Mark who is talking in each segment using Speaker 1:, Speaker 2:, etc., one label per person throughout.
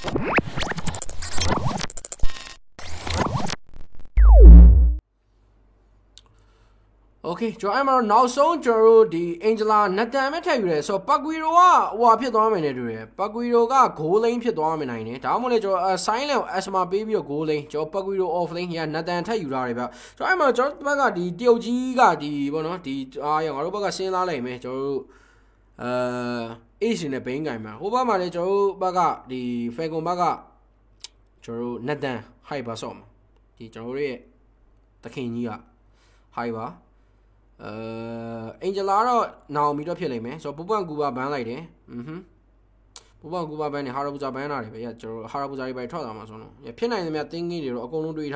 Speaker 1: Okay, so I'm now so the Angela Nathan Metayu, so Paguiro, what Pit Dominator, Paguiro got goal lane Pit Dominate, Damole, a silent as my baby or goal lane, Joe Paguiro off lane here, Nathan Tayu. So I'm a George Baga, the DOG got the one of the Arubaga Sina Lame, Joe Asian a Bangama, Obama, Joe Baga, the Fago Baga, Joe Nathan, Hybasom, the Joe the Kenya, Hyba. Angela now meet up here, man. So Puban Guba ban like that. Puban Guba ban Harabuza banner, yeah, Harabuza by Troll Amazon. A pin in the thing in or go to it.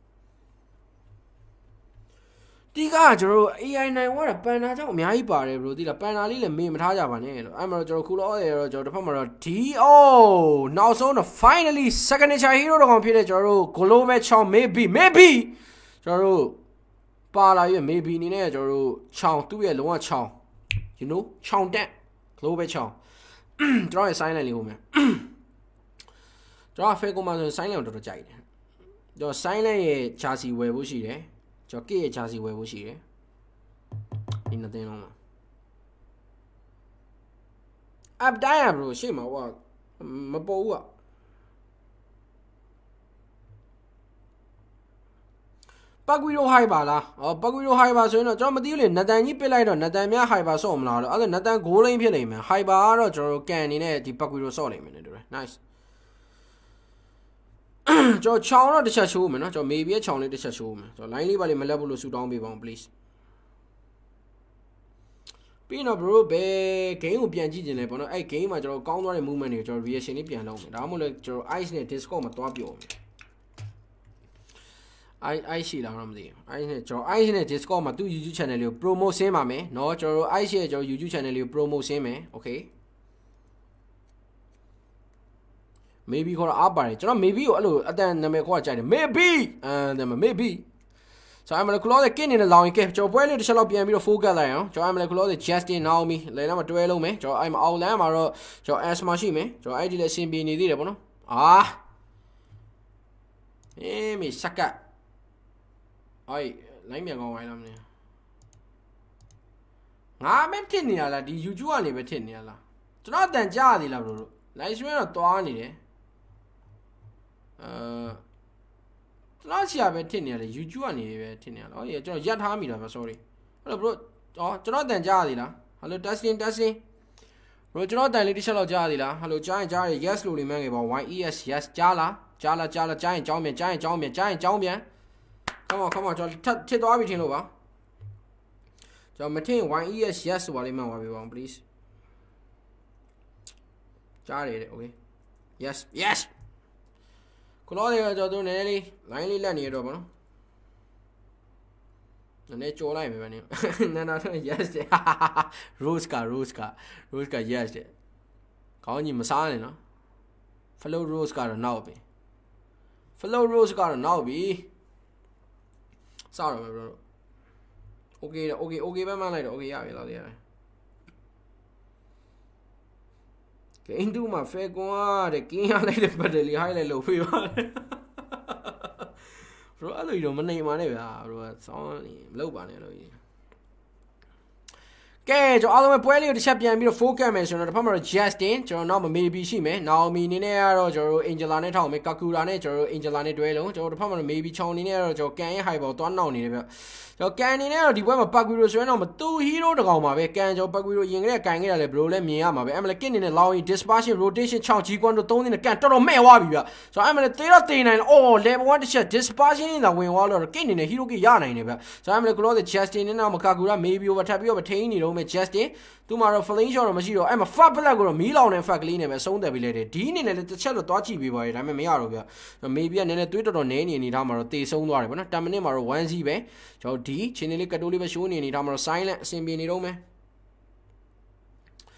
Speaker 1: Diga, AI9, what a banner told me. I bought it, the banner, me, Mataja. I'm a Jorokulo, Joe the Pomero. T.O. Now, so finally, second nature hero computer, Joro, Colombe, maybe. Joro. Pala, maybe in a chow, 2 year long chow. You know, chow that. Clove chow. Draw a silently, woman. Draw a fake woman silent to the child. Your silent chassis where was she, eh? Your gay chassis where was she, eh? In the day, no. I've died, bro. Shame my work. My bow. Paguiro Haibala, or Paguiro Haiba, so no, John Madilin, Nadan Yipelato, Nadamia Haiba Somla, other Nadan Golan Pilaman, Haiba, or can in it, the Paguiro Solim. Nice. Joe Chow, the church woman, or maybe a Chow, the church woman. So, Liney by Malabulu Sudan be one, please. Pino bro, be game of Pianji, I came at your counter movement, your reaction piano. I'm like your ice net is called a top. I see that from there. I see it is called my 2 YouTube channel promo same me. No, I see your YouTube channel promo same, okay? Maybe call up by it. Maybe you then make what maybe and maybe. So I'm going to call the king in the long cave. Joe Boyle to shut up and be a full guy. So I'm going to call the chest in now me. Let them to hello me. So I'm all lamb or so as machine. So I did the same being needed. Ah, me sucker. I like me go. I'm a tin yalla, the usually a tin yalla. It's not that jardy, labro. Nice way of 20. Last year, a tin yalla, usually a tin yalla. Oh, yeah, Jan Hamida, sorry. Hello, bro. Oh, it's not that jardy. Hello, Dusty. Roger, that little shallow jardila. Hello, giant jardy. Yes, Luli man about 1 yes, Jala, giant Jaumian. Come on, John. Take everything over. John, maintain 1 yes, what I want, please. Charlie, okay. Yes. Colorado, don't nearly, linely land over. The nature line, no, yes, Roska, yes. Calling him Masani, no? Fellow Roska now be. Sorry, bro. Okay, by my light. Okay, yeah, Can do my fair go the king I like the pedally highlight low for you. Bro, I don't money, bro. It's only low bunny. Okay, so all of my pointing the champion be the full mention of the Palmer Justin, so now maybe she may now mean in air or Angelane Town, make Kakurane or Angelane Duelo, so the Palmer maybe chown in air or can high about 1 now. So can in air, the women Paguros ran on 2 hero to go my can or Paguro Ying, can get a bro, let me am. I'm like in allowing dispatching rotation, chow chiquan to tone in the canton of May. So I'm a 13 and all, they want to shut dispatching in the wing wall or king in a hero yana. So I'm like all the Justin and Amakagura, maybe over Tabio, obtain you. Just tomorrow Felicia or Machiro. I'm a fabulago Milan and Faclina, so that related. Dean in a little cello dodgy be white. I'm a Miarovia. So maybe an in Twitter on any in Itamar, they so worry. But not Tamanima or 1 way. So D, Chinilica Doliva Shuni in Itamar silent, same being Rome.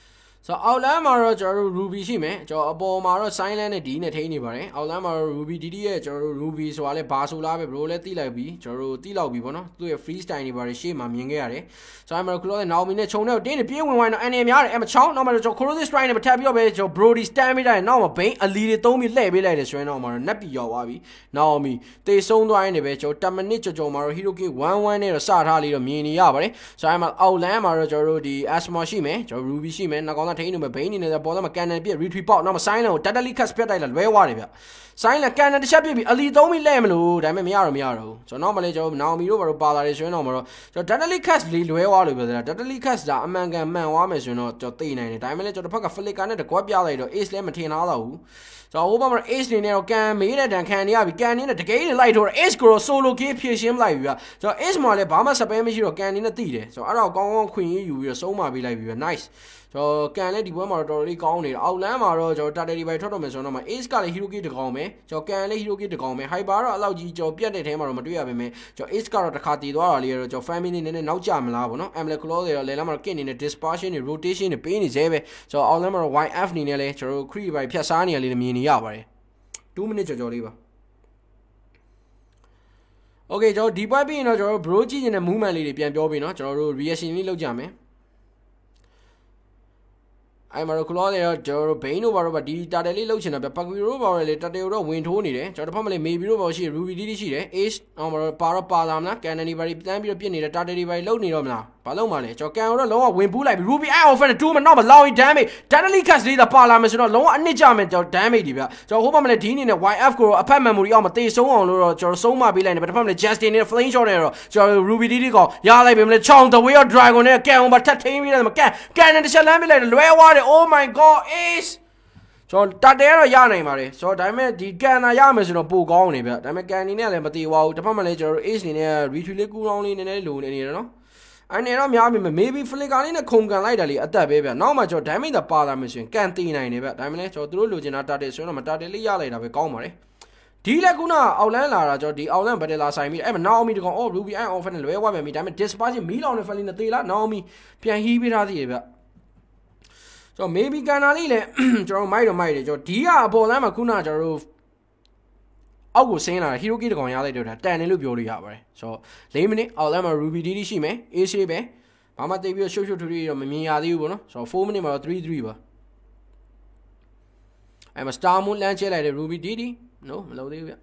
Speaker 1: So outline မှာတော့ကျွန်တော်တို့ Ruby ရှိမယ်ကျွန်တော်အပေါ်မှာတော့ silent နဲ့ D နဲ့ထိနေပါတယ် outline မှာတော့ Ruby DD ရဲ့ကျွန်တော်တို့ Ruby ဆိုတာလဲဘာဆိုလားပဲ bro လဲသိလိုက်ပြီကျွန်တော်တို့သိလောက်ပြီပေါ့နော်သူ့ရဲ့ freestyle တွေပါတယ်ရှေ့မှာမြင်ခဲ့ရတယ်ဆိုတော့ကျွန်တော်တို့ Naomi နဲ့ခြုံတဲ့တင်းနေပြေးဝင်ဝိုင်းတော့အနေများတယ်မချောင်းနောက်မှာကျွန်တော် Cross Strike နဲ့ထပ်ပြီးတော့ပဲကျွန်တော် Brody stand ပေးတယ်နောက်မှာ Bane အလီတွေသုံးပြီးလှည့်ပေးလိုက်တယ်ဆိုရင်တော့မှာတော့နက်ပြီးရောက်သွားပြီ Naomi တေဆုံးသွားရင်လည်းပဲကျွန်တော်10 minute ကြော်မှာတော့ Hiroki 1-1 နဲ့တော့စထားလေးတော့မြင်နေရပါတယ်ဆိုတော့ outline မှာတော့ကျွန်တော်တို့ဒီ Asma ရှိမယ်ကျွန်တော် Ruby ရှိမယ်နောက်ကောင်သားထိန်းနေမယ် Bane နေပေါ်တော့မှာ Cannon ပြည့် retreat ပေါက်နောက်မှာ Silent ကို Deadly Cut ပြတ်တိုက်လာလွဲသွားတယ်ဗျ Silent Cannon တစ်ချက်ပြည့်ပြီးအလီသုံးပြီးလဲမလို့ဒါပေမဲ့မရတော့ကျွန်တော်မလဲကျွန်တော် Naomi တို့ဘာလို့ပါလာတယ်ဆိုရင်တော့မှာတော့ကျွန်တော် Deadly Cut လေးလွဲသွားလို့ပြောတယ် Deadly Cut ဒါအမှန်ကန်မှန်သွားမယ်ဆိုရင်တော့ကျွန်တော်သိနိုင်တယ်ဒါပေမဲ့လည်းကျွန်တော်တစ်ဖက်က Flicker နဲ့တကွက်ပြလိုက်တော့ Ace လည်းမထင်ထားတော့ဘူးဆိုတော့ဟိုဘက်မှာ Ace နေနဲ့တော့ကန်မေးတဲ့တန်ခံနေရပြီကန်နေနဲ့တကယ်ကြီးလိုက်ထိုးတော့ Ace ကို solo kill ဖြည့်ရှင်းလိုက်ပြီဗျကျွန်တော် Ace မှာလည်းဘာမှ spam မရှိတော့ကန်နေနဲ့တိတယ်ဆိုတော့အဲ့တော့ကောင်းကောင်းခွင့်ရေးယူပြီးတော့ဆုံးမပေးလိုက်ပြီဗျ nice ကျွန်တော်ကန်လည်းဒီဘက်မှာတော့တော်တော်လေးကောင်းနေတယ်အောက်လမ်းမှာတော့ကျွန်တော် Tatari ဘိုင်ထွက်တော့မယ်ဆိုတော့မှ Ace ကလည်း Hiroki တကောင်ပဲကျွန်တော်ကန်လည်း Hiroki တကောင်ပဲ Hyper တော့အလောက်ကြီးကျွန်တော်ပြတ်တဲ့ထဲမှာတော့မတွေ့ရပါမယ်ကျွန်တော် Ace ကတော့တစ်ခါတည်သွားတာလေးတော့ကျွန်တော် family နည်းနည်းနောက်ကျမလားပေါ့နော် Amulet Claw တွေတော့လဲလမ်းမှာတော့ kit နေနဲ့ dispersion တွေ rotation တွေပေးနေသေးပဲကျွန်တော်အောက်လမ်းမှာတော့ YF နေနဲ့လဲကျွန်တော် Cree ဘိုင်ဖြတ်စားနေရလေးမြင်နေရပါတယ်2 minute ကျော်လေးပါ Okay ကျွန်တော်ဒီပွဲပြီးရင်တော့ကျွန်တော်တို့ bro ကြည့်နေတဲ့ movement လေးတွေပြန်ပြောပြီးเนาะကျွန်တော်တို့ reaction လေးလုပ်ကြမယ်အဲ့မှာတော့ claw တွေတော့ကျွန်တော်တို့ Bane တို့ဘာလို့ပါဒီတာတယ်လေးလှုပ်ချင်တာဗျ Pakui တို့ဘာလို့လဲတာတယ်တို့ဝင်ထိုးနေတယ်ကျွန်တော်တစ်ဖက်မှာလည်း maybe တို့ဘာလို့ရှိ Ruby DD ရှိတယ် Ace အော်မှာတော့ပါလာမလား Cannon တွေဘာတွေတန်းပြီးတော့ပြစ်နေတယ်တာတယ်တွေဘာတွေလှုပ်နေတော့မလားဘာလို့မှလဲကျွန်တော် Can တော့လုံးဝဝင်ပူးလိုက်ပြီ Ruby I offer 2 minute နောက်မှာ low damage Deadly Cut လေးသာပါလာမယ်ဆိုတော့လုံးဝအနစ်ကြမယ်ကျွန်တော် damage တွေဗျကျွန်တော်ဟိုဘက်မှာလည်းဒီအနေနဲ့ YF ကိုအဖက် memory အောက်မှာတေဆုံးအောင်လို့တော့ကျွန်တော်ဆုံးမပေးလိုက်နေတစ်ဖက်မှာလည်း Justin နဲ့ Flame Shot နဲ့တော့ကျွန်တော် Ruby DD ကိုရလိုက်ပြီမလဲချောင်း The Way of Dragon နဲ့ Can ဘာထပ်ထိန်းပြီးတယ်မကန် Cannon တစ်ချက်လမ်းပေးလိုက်တယ်လွဲသွားတယ် Oh my god Ace ကျွန်တော်တတဲတော့ရနိုင်ပါတယ်ဆိုတော့ဒါပေမဲ့ဒီကန်နာရမယ်ဆိုတော့ပိုကောင်းနေဗျဒါပေမဲ့ကန်နေနဲ့လည်းမတည်သွားဘူးတစ်ဖက်မှာလည်းကျွန်တော်တို့ Ace နေနဲ့ retreat လေးကူးလောင်းလေးနည်းနည်းလိုနေတယ်နော်အဲ့နေတော့များပြီ maybe flicker လေးနဲ့ခုန်ကန်လိုက်တာလေးအသက်ပဲဗျနောက်မှကျွန်တော် damage သာပါလာမယ်ဆိုရင်ကန်တည်နိုင်တယ်ဗျဒါပေမဲ့လည်းကျွန်တော်တို့လိုချင်တာတာတယ်ဆိုတော့မတာတယ်လေးရလိုက်တာပဲကောင်းပါတယ်ဒီလက်ကုနာအောက်လန်းလာတာကျွန်တော်ဒီအောက်လန်းဘက်တလာဆိုင်ပြီးအဲ့မှာ Naomi တကောင် Ruby I offer နဲ့လွဲသွားပြန်ပြီဒါပေမဲ့ dispersion မီးလောင်နဲ့ Fally နဲ့တေးလား Naomi ပြန်ဟီးပေးထားသေးတယ်ဗျဆိုတော့ maybe ကန်နာလေးလည်းကျွန်တော်မိုက်တယ်ကျွန်တော်ဒီကအပေါ်လမ်းမှာခုနကျွန်တော်တို့အောက်ကိုဆင်းလာတာ Hiroki တကောင်ရလိုက်တော့တာတန်တယ်လို့ပြောလို့ရပါတယ်ဆိုတော့4 minute အောက်လမ်းမှာ Ruby DD ရှိမယ် AC ပဲဘာမှတိတ်ပြီးတော့ရှုပ်ထူတော့မမြင်ရသေးဘူးပေါ့နော်ဆိုတော့4 minute မှာတော့ 3-3 ပါအဲ့မှာ Star Moon လမ်းချဲလိုက်တယ် Ruby DD no မလုပ်သေးဘူးဗျ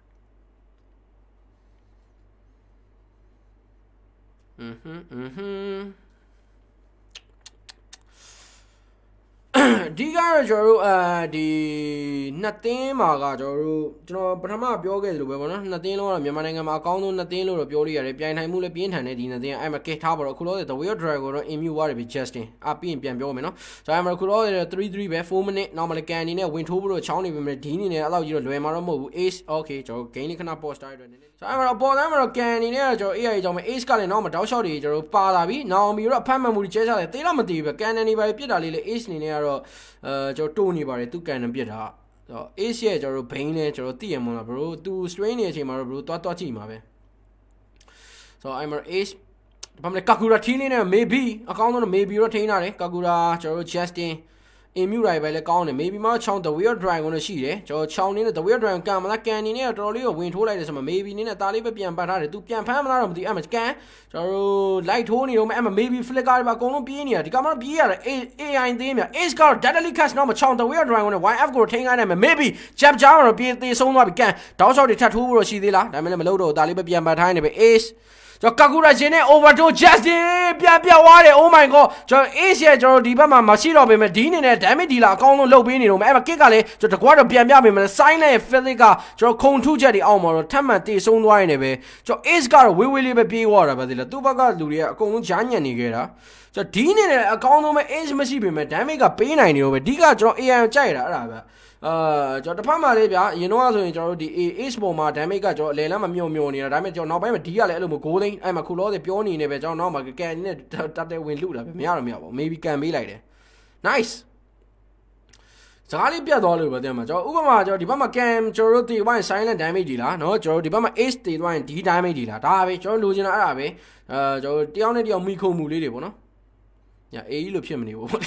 Speaker 1: ဒီကတော့ကျွန်တော်တို့ဒီနှစ်သင်းမှာကကျွန်တော်ပထမပြောခဲ့သလိုပဲပေါ့နော်နှစ်သင်းလုံးကတော့မြန်မာနိုင်ငံမှာအကောင်းဆုံးနှစ်သင်းလို့တော့ပြောလို့ရတယ်ပြိုင်နိုင်မှုလည်းပြင်းထန်တဲ့ဒီနှစ်သင်းအဲ့မှာကစ်ထားပါတော့အခုတော့ The Way of Dragon တော့ immune သွားတယ်ပြီ Justin ပြီးရင်ပြန်ပြောမယ်နော်ဆိုတော့အဲ့မှာအခုတော့ 3-3 ပဲ4 minute နောက်မှလည်းကန်အနေနဲ့ဝင်ထိုးဖို့တော့ချောင်းနေပြီမယ်ဒီအနေနဲ့အဲ့လောက်ကြီးတော့လွယ်မှာတော့မဟုတ်ဘူး Ace okay ကျွန်တော် gain လေးခဏ post ထားရတော့နည်းနည်းဆိုတော့အဲ့မှာတော့ပေါ်တိုင်းမှာတော့ကန်အနေနဲ့ကျွန်တော် AI ကြောင့် Ace ကလည်းနောက်မှာတောက်လျှောက်တွေကျွန်တော်ပါလာပြီ Naomi တော့အဖက်မှန်မှုကြီးကျဲချတယ်တေးတော့မတည်ဘူးကန်အနေပဲပြစ်တာလေးလေ Ace အနေနဲ့ကတော့ကျွန်တော်တိုးနေပါတယ်သူကန်နေပြစ်တာဆိုတော့ Ace ရဲ့ကျွန်တော်တို့ Bane နဲ့ကျွန်တော်သိရမလား bro သူ strain နေတဲ့အချိန်မှာတော့ bro တွားကြည့်မှာပဲဆိုတော့ I'm Ace ဘာမလဲ Kakura ထင်းလေးနဲ့ maybe အကောင်းဆုံးတော့ maybe တော့ထိန်းထားတယ် Kakura ကျွန်တော်တို့ Justin immune တွေပဲလည်းကောင်းတယ် maybe မချောင်း The Way of Dragon ကိုရှိတယ်ကျွန်တော်ချောင်းနေနဲ့ The Way of Dragon ကန်မလားကန်နေနဲ့တော်တော်လေးကိုဝင်ထိုးလိုက်တယ်ဆိုမှ maybe နေနဲ့တားလေးပဲပြန်ပတ်ထားတယ်သူပြန်ဖမ်းမလားတော့မသိအဲ့မှာကန်ကျွန်တော်တို့လိုက်ထိုးနေတော့အဲ့မှာ maybe flicker တွေပါအကုန်လုံးပြေးနေတာဒီကမှပြေးရတယ် AI သေးမြ Ace ကတော့ Deadly Cut တော့မချောင်း The Way of Dragon နဲ့ YF ကိုထိန်းခိုင်းနိုင်မယ် maybe jab ကြားမှာတော့ပြေးသေးဆုံးသွားပြီကန်တောက်လျှောက်တွေထပ်ထိုးဖို့တော့ရှိသေးလားဒါပေမဲ့လည်းမလုပ်တော့တားလေးပဲပြန်ပတ်ထားနေပဲ Ace ကျွန်တော် Kakura ချင်းနဲ့ overdose Justin ပြန်ပြောက်သွားတယ် Oh my god ကျွန်တော် Ace ရဲ့ကျွန်တော်ဒီဘက်မှာမရှိတော့ပေမဲ့ဒီအနေနဲ့ damage dealer အကောင်းဆုံးလုပ်ပေးနေတော့မယ်အဲ့မှာ kick ကလည်းကျွန်တော်တကွာတော့ပြန်ပြပေးမယ် silent ရဲ့ physics ကကျွန်တော်ခုံထုချက်တွေအောက်မှာတော့ထပ်မံတေဆုံးသွားနေတယ်ပဲကျွန်တော် Ace ကတော့ဝေးဝေးလေးပဲပြေးသွားတာပဲဒီလားသူ့ဘက်ကလူတွေကအကုန်လုံးကြားညံ့နေခဲ့တာကျွန်တော်ဒီအနေနဲ့အကောင်းဆုံးပဲ Ace မရှိပေမဲ့ damage ကပေးနိုင်နေတော့ပဲဒီကကျွန်တော် AI ကြိုက်တာအဲ့ဒါပဲကျွန်တော်တစ်ဖက်မှာလေးဗျာအရင်တော့ဆိုရင်ကျွန်တော်တို့ဒီ Esport မှာ damage ကကျွန်တော်အလယ်လမ်းမှာမြုံနေတာဒါပေမဲ့ကျွန်တော်နောက်ပိုင်းမှာဒီကလည်းအဲ့လိုမျိုး goal lane အဲ့မှာခုလောတွေပြောနေနေပဲကျွန်တော်နောက်မှာကန်နဲ့တက်တဲ့ဝင်လူတာပဲမရတော့မရပါဘူး maybe ကန်ပေးလိုက်တယ် nice စကားလေးပြတ်သွားလို့ပဲတဲ့မှာကျွန်တော်ဥပမာကျွန်တော်ဒီဘက်မှာ cam ကျွန်တော်တို့ဒီဘက် silent damage ကြီးလားเนาะကျွန်တော်ဒီဘက်မှာ ace တေးသွားရင်ဒီ damage ကြီးလားဒါပဲကျွန်တော်လိုချင်တာအဲ့ဒါပဲကျွန်တော်တယောက်နဲ့တယောက်မိခုံမှုလေးတွေပေါ့နော်ညာ AE လို့ဖြစ်မနေဘူး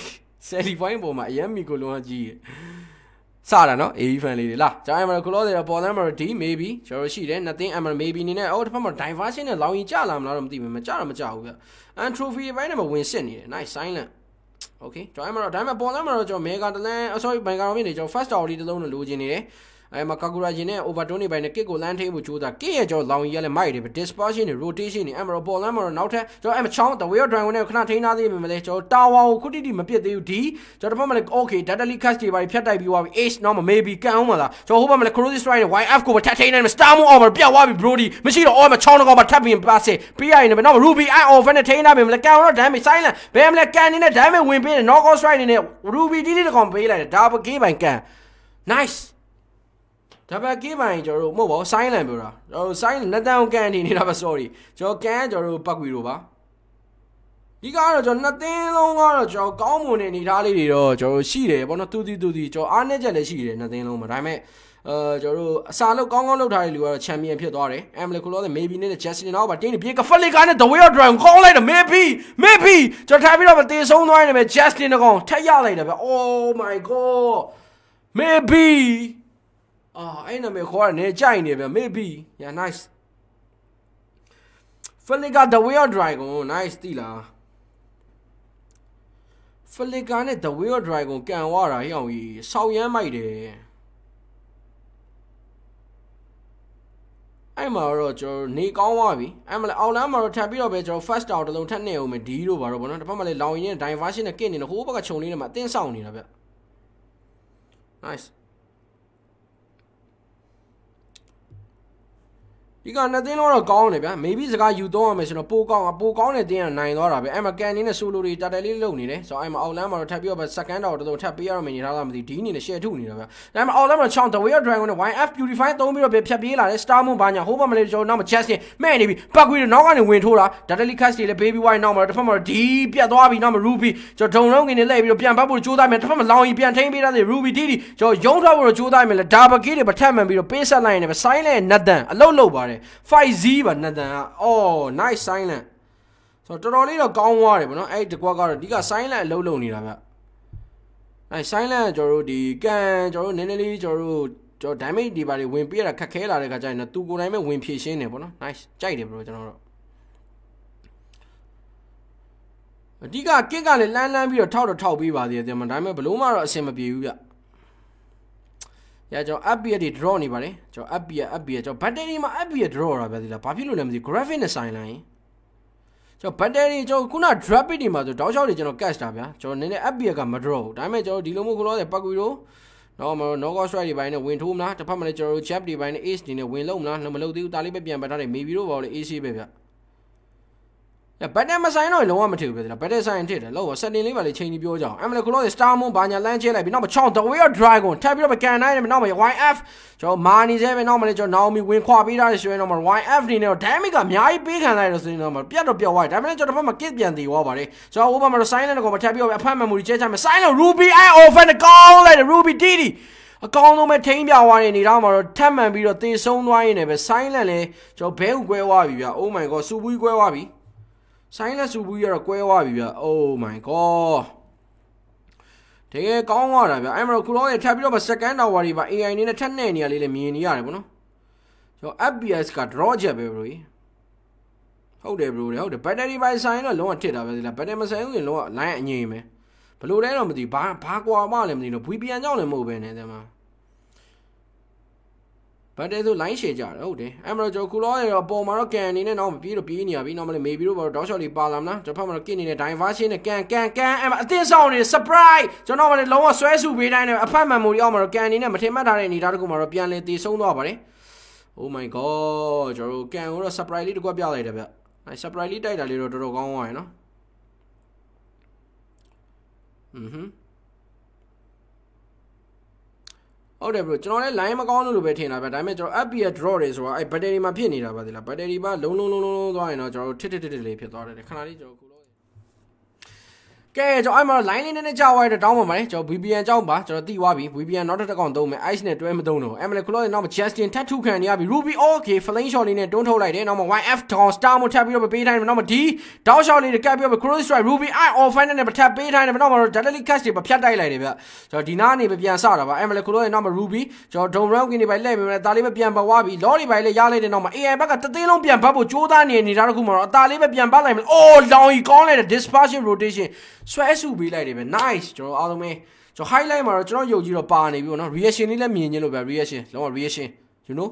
Speaker 1: Sally point for my yummy Colonji. Sada no, A friendly la. Time Color Polymer D, maybe. She then nothing. I'm maybe in a out of diversion and allowing Jalam, not even Majaram. And trophy if I never win Senny. Nice silent. Okay, time Polymer, Mega the land. Sorry, my garment, your first already alone losing it. I am a Kagurajine over 20 by the Kiko land table to the Kaya long yellow mighty, but disposition, rotation, emerald ball, emerald, outer. So I'm a chunk, the weird dragon, cannot take another image. So Tawa could it appear the UT? So the moment, okay, Tadali Casti by Peta, you have ace number, maybe Kamala. So hope I'm a cruise rider, why I've got Tatain and Stamu over Piawabi Brody, Machine or a chunk over tapping and passe, Pyan, but no Ruby, I often attain up him like counter, damn it, silent, Bam like can in a diamond win, and no ghost riding it. Ruby did it compare like a double game and can. Nice. Tabaki by Joro Mobile silent bura. Oh silent not down candy in a sorry. Joe can Joro Paquiruba. You got a nothing longer Joe Common in Italy or Joe Shide, one or two the Joe Anajala Shide, nothing longer. I may Joro Salo Congo Tile, you are a champion Piedore. Amleculo, maybe need a chest in all, but didn't pick a fully kind of the weird drum. Call later, maybe. Just have it over this own line of a chest in the gong. Tell ya later. Oh my god. Maybe. Oh, I know me corner, giant, maybe. Yeah, nice. Fully got the wheel dragon, nice dealer. Fully got it, the wheel dragon can water, young, so yeah, mighty. I'm a roger, Nick on Wabi. I'm like, all I'm a tabby better first out alone 10 nail me deal over one of the family long in diversion again in a whole bag of choni, but then sounding a bit. Nice. You got nothing or a gone, maybe the guy you don't mention a book on a day and 9 or I'm a can in a Sulu that a little lonely, so I'm all I'm a tabby of a second out of the tapir many the dean in a share too. I'm all I'm a chant the weird dragon, why F beautified don't be a bit tabila, star mubanya, hope I'm a little number chesty, maybe, but we don't know any winter, that a castle, a baby white number, the former deep Yadobi number ruby, so don't know in the lady of Pian Judah, and from a long Pian Tambi the ruby diddy, so Jonah or Judah and a double kitty, but tell me be a base line of a silent, nothing, a low body. 5Z but nothing. Oh, nice silent. So totally no gone worry, but no 8 the quagga. You got silent low near that. Nice silent, Joro, the can, Joro, Nenelli, Joro, damage the body win Pierre, Kakela, the Gajana, 2 good I win Pish in it, nice. Jade, bro, general. Diga, kick on the land, be a total be by the Mandama, Bluma, or same of you. Yeah, Joe Abbey did draw anybody. Joe Abbey, Joe Paddy, my Abbey draw about the popular name, the Graffin sign line. Joe Paddy, Joe could not drop it in the Dodge original cast up, yeah. Joe Nene Abbey got my draw. Damage Joe Dilomo, the Paguiro. No ghost ready by the wind home, not the permanent Joe Chapty by the east in a wind low, not no melody, Taliban, but maybe over the easy baby. Yeah, but I'm a sign on the one material, but as I intended, lower suddenly very change your job. I'm like a star moon by your land, like number chant, the weird dragon, type of a can item, number YF. So, money's every normally, now me win quabi, that is your number YF, you know, damn it, I'm my big and I don't see number, Piano Pia White. I'm not from a kid beyond the over. So, over sign and go over tabby of apartment with I'm a sign of Ruby, I often a call like a Ruby Diddy. A call no maintain your one in the armor, 10 man be this own wine, ever silently. So, Bell Guawabi, oh my god, so we Guawabi. Silence we are a quail. Oh my god. Take a gone water. I'm a cool only tap it up a second hour, but I need a 10 nearly me in Yarabano. So Abbey has got Roger Beverly. Hold it, bro. Hold the battery by sign alone. Tit of the battery saying, Lord, lion name. But look at the Parkwa Marlem, you know, we be another moving in them. But there's a line shade jar, oh, day. Emerald Jokulo or Bomaracan in an arm of Pina, we normally maybe over Doshali Balamna, the Pomarakin in a time vaccine, a can, and this only is surprise. So normally lower swears who be a apartment with Omaracan in a matemata in Idagumar Pian let this own nobody. Oh my god, Joe can or surprise to go later. I surprised died a little to go on, no? Oh, the bro, no, lime a gone to betina, but I made your Abbey at Rories or I put it in my penny, but the Paderiba, no, I know, titty, the Canary joke. ကဲကျွန်တော်အဲ့မှာ line လေးနဲ့ကြာသွားတဲ့တောင်းပါမယ်ကျွန်တော် VPN ကြောင်းပါကျွန်တော်တီးသွားပြီ VPN နောက်တစ်ကောင်သုံးမယ် ice နဲ့တွဲမသုံးတော့ ML ခုလောနောက်မှာ Justin ထပ်ထုခံနေရပြီ Ruby okay flame shot လေးနဲ့တွန်းထုတ်လိုက်တယ်နောက်မှာ YF down star မို့ထပ်ပြီးတော့ပေးထိုင်းတယ်နောက်မှာ D down shot လေးကပ်ပြီးတော့ cross strike Ruby I off final နဲ့ထပ်ပေးထိုင်းတယ်နောက်မှာ deadly cast တွေဖြတ်တိုက်လိုက်တယ်ဗျကျွန်တော်ဒီနားနေပြန်စတာပါ ML ခုလောနောက်မှာ Ruby ကျွန်တော် dome round ကနေပဲလှည့်ပြီးဒါလေးပဲပြန်ပတ်သွားပြီ law တွေပဲလေရလိုက်တယ်နောက်မှာ AI ဘက်ကတသိန်းလုံးပြန်ပတ်ဖို့ကြိုးစားနေတာတခုမှတော့အသားလေးပဲပြန်ပတ်လိုက်မယ် oh လောင်ကြီးကောင်းလိုက်တယ် dispersion rotation ဆွဲစုပေးလိုက်တယ်ဗျ nice ကျွန်တော်အားလုံးပဲကျွန်တော် highlight မှာတော့ကျွန်တော်ယုံကြည်တော့ပါနေပြီပေါ့နော် reaction လေးလည်းမြင်ချင်းလို့ဗျ reaction လုံးဝ reaction you know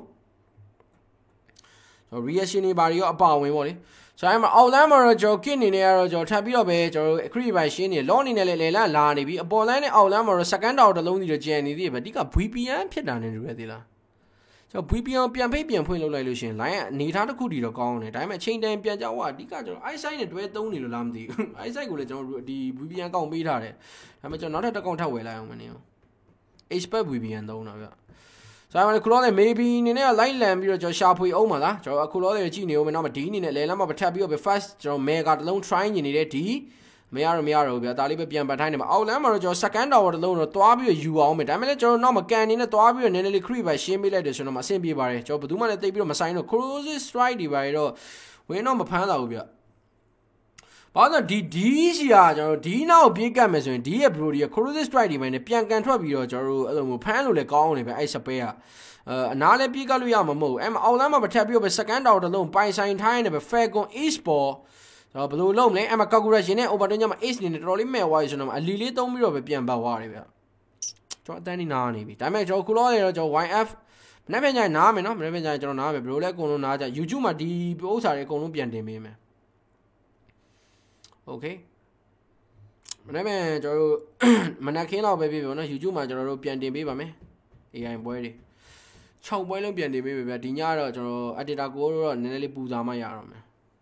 Speaker 1: ကျွန်တော် reaction တွေဘာတွေရောအပါဝင်ပေါ့လေဆိုတော့အဲ့မှာ outline မှာတော့ကျွန်တော် kit အနေနဲ့ကတော့ကျွန်တော်ထပ်ပြီးတော့ပဲကျွန်တော် accrete by ရှင်းနေ law အနေနဲ့လည်းလာနေပြီအပေါ် line နဲ့ outline မှာတော့ second tower တစ်လုံးစီတော့ကျန်နေသေးတယ်ဗျဒီက VPN ဖြစ်တာနဲ့တူရသေးလားကျွန်တော် VPN ပြန်ဖိတ်ပြန်ဖွင့်လုပ်လိုက်လို့ရှင် line အနေထားတစ်ခုတည်းတော့ကောင်းတယ်ဒါပေမဲ့အချိန်တိုင်းပြန်ကြောက်အဓိကကျွန်တော် eyesight နဲ့တွဲသုံးနေလို့လားမသိဘူး eyesight ကိုလည်းကျွန်တော်ဒီ VPN ကောင်းပေးထားတယ်ဒါပေမဲ့ကျွန်တော်နောက်ထပ်တစ်ကောင်ထပ်ဝယ်လိုက်အောင်မနေအောင် Esport VPN သုံးတာဗျဆိုတော့ခုလောလေ maybe အနေနဲ့ line လန်ပြီးတော့ကျွန်တော်ရှာဖွေအောင်ပါလားကျွန်တော်အခုလောလေကြည့်နေဦးမယ်နောက်မှာ D အနေနဲ့လဲလမ်းမှာထပ်ပြီးတော့ first ကျွန်တော် mega တစ်လုံး try နေနေတဲ့ D မရတော့ဗျာဒါလေးပဲပြန်ပတ်ထိုင်းနေမှာအောက်လမ်းမှာတော့ကျွန်တော် second tower တစ်လုံးတော့တွားပြီးတော့ယူအောင်မယ်ဒါပေမဲ့လည်းကျွန်တော်နောက်မှာကန်နေနဲ့တွားပြီးတော့နည်းနည်းလေး creep ပဲရှင်းပေးလိုက်တယ်ဆိုတော့မအဆင်ပြေပါတယ်ကျွန်တော်ဘယ်သူမှလည်းတိတ်ပြီးတော့မဆိုင်တော့ cruise strike တွေပါတော့ဝင်တော့မဖမ်းတော့ဘူးဗျဘာလို့ဒီ D စီကကျွန်တော် D နောက်ပြေးကတ်မယ်ဆိုရင် D ရဲ့ bro ဒီ cruise strike တွေပဲနဲ့ပြန်ကန်ထွက်ပြီးတော့ကျွန်တော်တို့အဲ့လိုမျိုးဖမ်းလို့လည်းကောင်းနေပဲအဲ့ spare ကအနားလည်းပြေးကတ်လို့ရမှာမဟုတ်ဘူးအဲ့မှာအောက်လမ်းမှာပဲထပ်ပြီးတော့ second tower တစ်လုံးပိုင်ဆိုင်ထိုင်းနေပဲ Falcon Esportsဘယ်လိုလုပ်မလဲအဲ့မှာ calculation နဲ့ overton ညမှာ ace နေတော်တော်လေးမဲ့သွားပြီဆိုတော့အလီလေးသုံးပြီးတော့ပဲပြန်ပတ်သွားတယ်ဗျကျွန်တော်အတန်းနေနားနေပြီဒါပေမဲ့ကျွန်တော်ခုလောရတော့ကျွန်တော် YF မနေ့ပြန်ညနားမယ်နော်မနေ့ပြန်ညကျွန်တော်နားမယ်ဘယ်လိုလဲအကုန်လုံးနားကြ YouTube မှာဒီဥစ္စာတွေအကုန်လုံးပြန်တင်ပေးမယ် okay မနေ့ပြန်ကျွန်တော်တို့မနက်ခင်းတော့ပဲပြေပြီနော် YouTube မှာကျွန်တော်တို့ပြန်တင်ပေးပါမယ် AI ပွဲတွေ6ပွဲလုံးပြန်တင်ပေးပြီဗျဒီညတော့ကျွန်တော် editor ကိုတော့နည်းနည်းလေးပူစာမှရတော့မယ်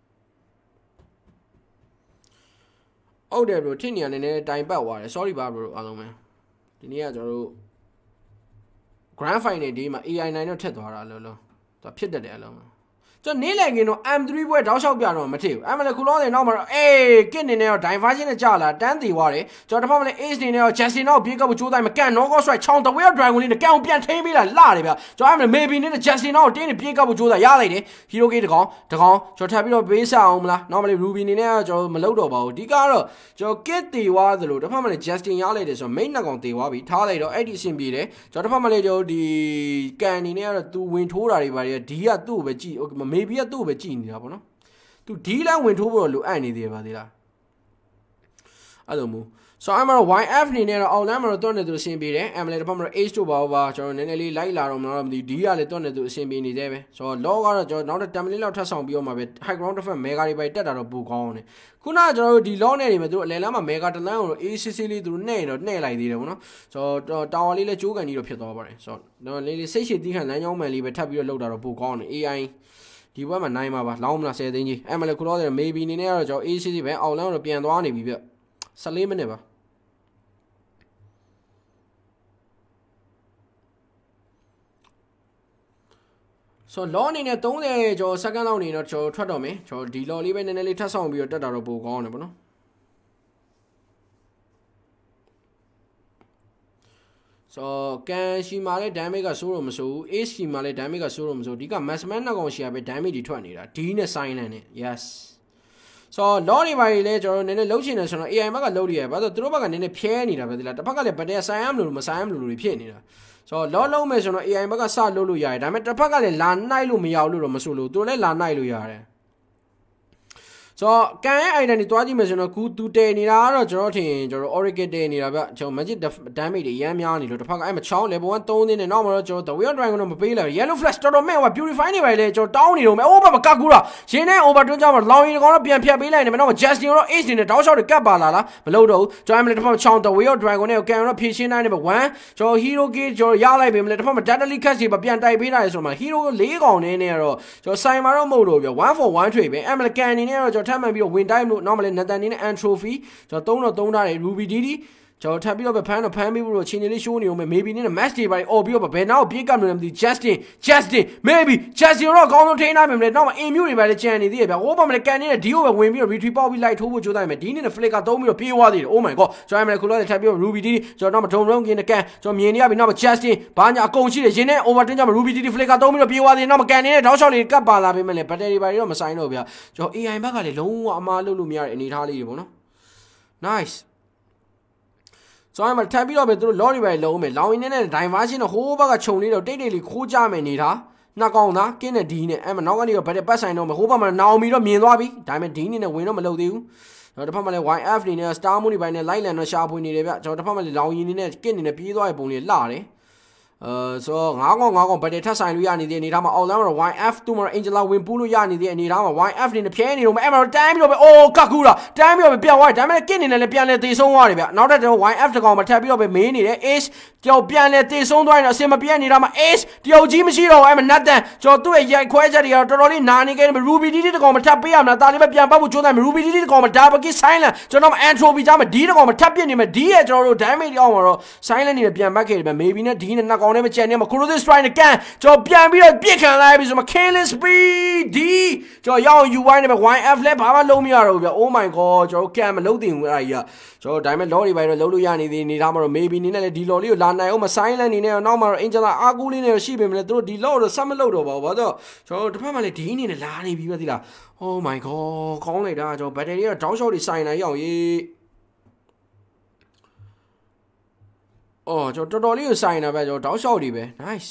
Speaker 1: ဟုတ်တယ် bro ထင်နေရနေနဲ့တိုင်ပတ်သွားတယ် sorry ပါ bro အားလုံးပဲဒီနေ့ကကျွန်တော်တို့ grand final ဒီမှာ AI 9တော့ထက်သွားတာလို့လို့သူဖြစ်တတ်တယ်အလုံးကျွန်တော်နေလေငင်းတော့ M3 ပွဲတောက်လျှောက်ပြတော့မထည့်ဘူးအဲ့မှာလေခုလောနေနောက်မှာတော့အေးကစ်နေနေတော့ diversion နဲ့ကြာလာတန်းသေးသွားတယ်ကျွန်တော်တစ်ဖက်မှာလေ ace နေနေတော့ Justin တော့ပြေးကောက်ဖို့ကြိုးစားမယ်ကန် knock strike ချောင်းတဝဲ dragon လေးနဲ့ကန်ပြန်ထိန်းပေးလာလှတယ်ဗျကျွန်တော်အဲ့မှာ maybe နဲ့ Justin တော့တင်းနေပြေးကောက်ဖို့ကြိုးစားရလိုက်တယ် hero gate တကောင်ကျွန်တော်ထပ်ပြီးတော့ပေးစအောင်မလား normally ruby နေနဲ့ကျွန်တော်မလုပ်တော့ပါဘူးဒီကတော့ကျွန်တော် kit တေသွားသလိုတစ်ဖက်မှာလေ Justin ရလိုက်တယ်ဆိုတော့ main နှစ်ကောင်တေသွားပြီထားလိုက်တော့အဲ့ဒီအဆင်ပြေတယ်ကျွန်တော်တစ်ဖက်မှာလေကျွန်တော်ဒီကန်နေနဲ့ကတော့သူဝင်ထိုးတာတွေပါတွေဒီကသူ့ကိုပဲကြည့် maybe ကသူ့ကိုပဲကြည့်နေတာပေါ့နော်သူဒီလမ်းဝင်ထိုးဖို့လိုအပ်နေသေးပါသေးလားအဲ့လိုမျိုးဆိုတော့အမှတော့ YF နေနဲ့တော့အောက်လမ်းမှာတော့တွန်းနေသူအဆင်ပြေတယ် ML တစ်ဖက်မှာတော့ H တို့ပါကျွန်တော်နည်းနည်းလေးလိုက်လာတော့မလားမသိဘူး D ကလည်းတွန်းနေသူအဆင်ပြေနေသေးပဲဆိုတော့ law ကတော့ကျွန်တော်နောက်တစ် template လောက်ထပ်ဆောင်ပြီးတော့မှာပဲ high ground တစ်ဖက် mega တွေပဲတက်တာတော့ပိုကောင်းတယ်ခုနကကျွန်တော်တို့ဒီ law နဲ့နေမှာသူအလဲလမ်းမှာ mega တစ်လမ်းကိုတော့ ACC လေးသူနှဲ့တော့နှဲ့လိုက်သေးတယ်ပေါ့နော်ဆိုတော့ tower လေးလည်းကြိုးကန်ကြီးတော့ဖြစ်သွားပါတယ်ဆိုတော့လေးစိတ်ရှည်တီးခံလမ်းကြောင်းမှန်လေးပဲထပ်ပြီးတော့လောက်တာတော့ပိုကောင်းတယ် AI ဒီဘက်မှာနိုင်မှာပါလောင်းမလား10သိန်းကြီးအဲ့မှာလေခုလောတယ် maybe နေနဲ့ကတော့ကျွန်တော် ACC ပဲအောက်လမ်းတော့ပြန်သွားနေပြီဗျ14မိနစ်ပါဆိုတော့ law အနေနဲ့30ကျော် second လောက်နေတော့ကျွန်တော်ထွက်တော့မယ်ကျွန်တော်ဒီ law လေးပဲနည်းနည်းလေးထပ်ဆောင်ပြီးတော့တက်တာတော့ပိုကောင်းတယ်ပေါ့နော်ဆိုကန်ရှိမှာလဲ damage ကဆိုးတော့မဆိုးဘူး ace ရှိမှာလဲ damage ကဆိုးတော့မဆိုးဒီက maximum နှစ်ကောင်ရှိရပဲ damage တွေထွက်နေတာ D နဲ့ sign နဲ့ yes ဆိုတော့ law တွေပါလေကျွန်တော်နည်းနည်းလှုပ်ချင်တယ်ဆိုတော့ AI ဘက်ကလှုပ်ရရဘာလို့သူတို့ဘက်ကနည်းနည်းဖြဲနေတာပဲဒီလားတစ်ဖက်ကလည်းဗတဲ့ဆိုင်ရမလို့မဆိုင်ရမလို့တွေဖြစ်နေတာဆိုတော့ law လုံးမယ်ဆိုတော့ AI ဘက်ကစလှုပ်လို့ရတယ်ဒါပေမဲ့တစ်ဖက်ကလည်းလာနိုင်လို့မရဘူးလို့တော့မဆိုလို့သူတို့လည်းလာနိုင်လို့ရတယ်ဆိုတော့ကန်ရဲ့ item တွေတွားကြည့်မယ်ဆိုတော့ကူတူတဲနေတာကတော့ကျွန်တော်ထင်ကျွန်တော် oracle တဲနေတာဗျကျွန်တော် magic damage တွေရမ်းများနေလို့တစ်ဖက်ကအဲ့မှာချောင်း level 1 3နေနဲ့နောက်မှာတော့ကျွန်တော် the wheel dragon တော့မပေးလိုက် yellow flash တော်တော်မဲ့ဟို purify နေပါလေကျွန်တော်တောင်းနေတော့မယ်အိုးဘာမကကူတာရင်းနဲ့ overturn ကြောင့်လောင်ရင်ကောင်တော့ပြန်ဖြတ်ပေးလိုက်နေမယ်နောက်မှာ justin တော့ ace နေနဲ့တောက်လျှောက်တွေကတ်ပါလာလားမလုပ်တော့ဘူးကျွန်တော်အဲ့မှာတစ်ဖက်ချောင်း the wheel dragon နဲ့ကန်တော့ဖြည့်ရှင်းနိုင်တယ်ဗျ1ကျွန်တော် hero gate ကျွန်တော်ရလိုက်ပြီမလဲတစ်ဖက်မှာ deadly cast တွေပြန်တိုက်ပေးလိုက်ဆိုတော့မှာ hero 4ကောင်နဲ့ကတော့ကျွန်တော်ဆိုင်မှာတော့မဟုတ်တော့ဗျ1 for 1 trade ပဲအဲ့မှာကန်နေနဲ့တော့ကျွန်တော်ထပ်မှန်ပြီးတော့ win time လို့ normally နတန်နေနဲ့ antrophy ကျွန်တော်3တော့3ထားတယ် ruby dd 저 탑이 옆에 판미부로 친일이 쇼니 오면 maybe 는 match day by 오비오 배나오 비감는 디 Justin maybe Justin으로 강동 태나면 나와 임뮤리 발에 짠이디 배 오버면 깐이네 디오에 win비로 retreat ပေါက်ပြီး light ထိုးဖို့ကြိုးစားမယ်ဒီနေ့နဲ့ flick ကသုံးပြီးတော့ပြေးသွားသေးတယ် oh my god ကျွန်တော်လည်းခုလောတဲ့ tabby ruby dd ကျွန်တော်တော့မထုံလုံးကင်းနဲ့ကန်ကျွန်တော်မြင်နေရပြီနောက်မှာ Justin ဘာညာအကုန်ရှိတယ်ရင်းနဲ့ overton ကြောင့် ruby dd flick ကသုံးပြီးတော့ပြေးသွားသေးတယ်နောက်မှာကန်နေတဲ့တောက်လျှောက်လေးကပ်ပါလာပေးမယ်လေ battery ဘာတွေတော့မဆိုင်တော့ဗျာကျွန်တော် AI ဘက်ကလည်းလုံးဝအမားလုပ်လို့မရတဲ့အနေထားလေးတွေပေါ့နော် nice ဆိုတော့ထပ်ပြီးတော့ပဲသူတို့ lorry ပဲလုံးမယ်လောင်ရင်းနဲ့ diversion တော့ဟိုးဘက်ကခြုံလေးတော့တိတ်တိတ်လေးခိုးကြမယ်နေတာနှစ်ကောင်သားကင်းတဲ့ဒီနဲ့အဲ့မှာနောက်ကနေတော့ဗတ်ပတ်ဆိုင်တော့မယ်ဟိုးဘက်မှာနောင်မီတော့မြင်သွားပြီဒါပေမဲ့ဒီနဲ့ဝင်တော့မလုပ်သေးဘူးကျွန်တော်တစ်ဖက်မှာလည်း YF နေနဲ့ Star Moon တွေပိုင်းနဲ့ Light Land တော့ရှာဖွေနေတယ်ဗျကျွန်တော်တစ်ဖက်မှာလည်းလောင်ရင်းနေနဲ့ကင်းနေနဲ့ပြေးသွားတဲ့ပုံလေးလှတယ်ဆိုတော့9ကောင်ဗတ်ထပ်ဆိုင်လို့ရနေတဲ့အနေထားမှာ outline မှာ YF တူမှာ Angela ဝင်ပူးလို့ရနေတဲ့အနေထားမှာ YF နေနဲ့ဖြဲနေတော့မယ်အဲ့မှာတိုင်းပြီးတော့ပဲအိုးကကူလာတိုင်းပြီးတော့ပဲပြောင်းသွားတယ်ဒါပေမဲ့ကင်းနေနဲ့လည်းပြန်လဲတေဆုံးသွားတယ်ဗျနောက်ထပ်တော့ YF တကောင်မှာထပ်ပြီးတော့ပဲမင်းနေတယ် Ace ကြောက်ပြန်လဲတေဆုံးသွားရင်တော့အစင်မပြည့်နေတာမှာ Ace တယောက်ကြီးမရှိတော့ဘူးအဲ့မှာနတ်တန်ကျော်သူ့ရဲ့ရိုက်ခွဲချက်တွေကတော့တော်တော်လေးနာနေခဲ့တယ် Ruby DD တကောင်မှာထပ်ပေးရမလားဒါလေးပဲပြန်ပတ်ဖို့ကြိုးစားမယ် Ruby DD တကောင်မှာ Double Kill Silent ကျွန်တော်မှာ Entropy ကြားမှာ D တကောင်မှာထပ်ပြစ်နေမယ် D ရဲ့ကျွန်တော်တို့ damage အောက်မှာတော့ Silent နေပြန်ပတ်ခဲ့တယ်ဗျ maybe နဲ့ D နဲ့နှစ်ကောင်နဲ့ပဲကြံနေမှာ Cross Strike နဲ့ကန်ကျွန်တော်ပြန်ပြီးတော့ပြစ်ခံလိုက်ပြီဆိုမှာ Killing Speed D ကျွန်တော်ရအောင် UI နဲ့ပဲ YF လဲဘာမှလုံးမရတော့ဘူးဗျ Oh my god ကျွန်တော်ကန်မလုံးတင်ဘူးအဲ့ဒါကြီးကကျွန်တော်ဒါပေမဲ့ law တွေပိုင်းတော့လုံးလို့ရနေသေးနေတာမှာတော့ maybe နေနဲ့လည်းဒီ law လေးကိုလာနိုင်အောင်မ silent နေနဲ့နောက်မှာတော့ Angela အားကိုးလေးနဲ့ရှိပေမဲ့သူတို့ဒီ law တော့ဆက်မလုပ်တော့ပါဘူးဘာလို့ကျွန်တော်တစ်ဖက်မှာလည်းဒီအနေနဲ့လာနေပြီပဲသိလား Oh my god ကောင်းလိုက်တာကျွန်တော် battery ကတော့တောက်လျှောက်တွေစိုင်နိုင်ရအောင်ရေးအော်ကျွန်တော်တော်တော်လေးကိုစိုင်တာပဲကျွန်တော်တောက်လျှောက်တွေပဲ nice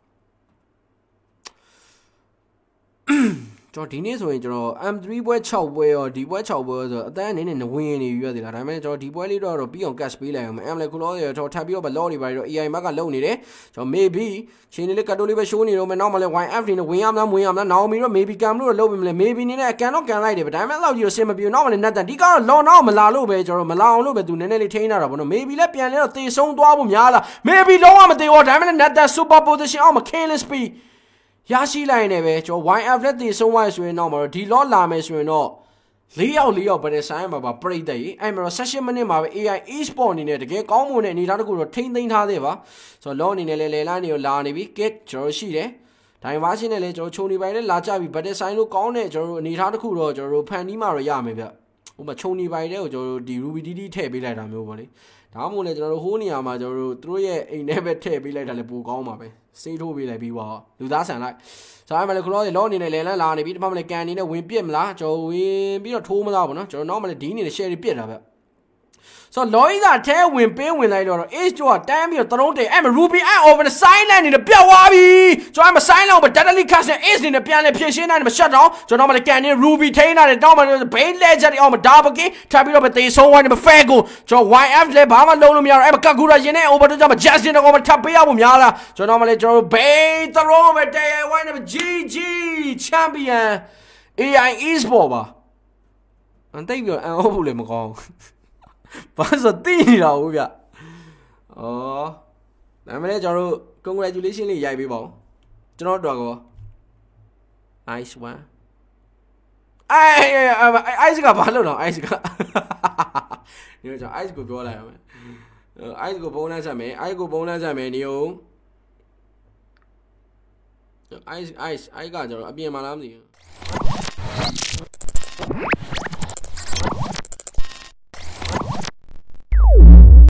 Speaker 1: ကျွန်တော်ဒီနေ့ဆိုရင်ကျွန်တော် M3 ပွဲ6ပွဲရောဒီပွဲ6ပွဲဆိုအတန်းအနေနဲ့ဝင်နေပြီရသေးလားဒါပေမဲ့ကျွန်တော်ဒီပွဲလေးတော့ပြီးအောင် cash ပေးလိုက်အောင် M လည်းခုလောရတော့ထပ်ပြီးတော့ law တွေပါတော့ AI မကလုံနေတယ်ကျွန်တော် maybe ချင်းလေးကတ်တိုလေးပဲ show နေတော့မယ်နောက်မှလည်း YF တွေနဲ့ဝင်ရမလားနောက်မီတော့ maybe ကံလို့လုပ်ပြီမလဲ maybe နေနဲ့ကန်တော့ကန်လိုက်တယ်ဒါပေမဲ့လောက်ကြီးတော့စင်မပြေနောက်မှလည်းနတ်တန်ဒီကတော့ law နောက်မလာလို့ပဲကျွန်တော်မလာအောင်လို့ပဲသူနည်းနည်းလေးထိန်းတာပေါ့နော် maybe လည်းပြန်လဲတော့တေဆုံးသွားဖို့များလား maybe လုံးဝမတေတော့ဒါပေမဲ့နတ်တန် super position အောက်မှာ killing speed ရရှိလိုက်နေပဲကျွန်တော် YF လက်တည်ဆုံးသွားဆိုရင်တော့မတော့ဒီ law လာမယ်ဆိုရင်တော့4ယောက်ဗတဲ့ဆိုင်မှာပါပြိတ်တဲ့အဲ့မှာတော့16မိနစ်မှာပဲ AI Esport အနေနဲ့တကယ်ကောင်းမွန်တဲ့အနေထားတစ်ခုတော့ထိမ့်သိမ်းထားသေးပါဆိုတော့ law အနေနဲ့လေလန်းတွေကိုလာနေပြီ kit ကျွန်တော်ရှိတယ်ဒိုင်ဗာရှင်းနဲ့လည်းကျွန်တော်ခြုံနေပိုင်းနဲ့လာကြပြီဗတဲ့ဆိုင်လို့ကောင်းတဲ့ကျွန်တော်တို့အနေထားတစ်ခုတော့ကျွန်တော်တို့ဖန်တီးမှတော့ရမယ်ဗျဟိုမှာခြုံနေပိုင်းတွေကိုကျွန်တော်တို့ဒီ Ruby DD ထည့်ပေးလိုက်တာမျိုးပေါ့လေဒါမှမဟုတ်လေကျွန်တော်တို့ဟိုးနေရာမှာကျွန်တော်တို့သူတို့ရဲ့အိမ်ထဲပဲထည့်ပေးလိုက်တာလည်းပိုကောင်းပါပဲစေးထိုးပေးလိုက်ပြီးပါလူသားဆန်လိုက်ဆိုတော့မလည်းခလောလောအနေနဲ့လဲလန်းလာနေပြီဒီမှာမလည်းကန်နေနဲ့ဝင်ပြစ်မလားကျွန်တော်ဝင်ပြီးတော့ထိုးမလားပေါ့နော်ကျွန်တော်နောက်မလည်းဒီအနေနဲ့ share ပြစ်တာဗျဆိုတော့ Lloyd ကထဲဝင်ပေးဝင်လိုက်တော့ Ace ကျော်ကတန်းပြီးတော့တလုံးတိတ်အဲ့မှာ Ruby eye over the silent နေနဲ့ပြောက်သွားပြီကျွန်တော်အဲ့မှာ silent ကို deadly cast နဲ့ Ace နေနဲ့ပြန်လဲဖြည့်ရှင်းနိုင်တယ်မှာ shut down ကျွန်တော်မလည်းကန်နေ Ruby ထိန်းထားတယ်တောင်းမှ Bane Legend အောက်မှာ double kill ထပ်ပြီးတော့ပဲတေဆုံးသွားတယ်မှာ fair ကိုကျွန်တော် YF လဲဘာမှလုံးလို့မရတော့အဲ့မှာ Kakura ရင်နဲ့ over တော့ကျွန်တော် Justin တော့မှထပ်ပေးရဖို့များလားကျွန်တော်မလည်းကျွန်တော် Bane တလုံးပဲတေးဝိုင်းနဲ့ GG champion AI Esport ပါအန်တိတ်ပြီးတော့အန်ဟုတ်ဘူးလေမကောင်းဘာလို့တိနေတာဟုတ်ဗျအော်ဒါမှလည်းကျွန်တော်တို့ congratulation လေးရိုက်ပေးပါဦးကျွန်တော်တို့ကော nice one အိုက်ကဘာလို့တော့အိုက်ကဒီတော့ကျွန်တော်အိုက်ကိုပြောလိုက်ရမယ်အိုက်ကိုဘုံလန်းဆက်မယ်အိုက်ကိုဘုံလန်းဆက်မယ်နေဦးအိုက်ကကျွန်တော်အပြင်မှာလားမသိဘူး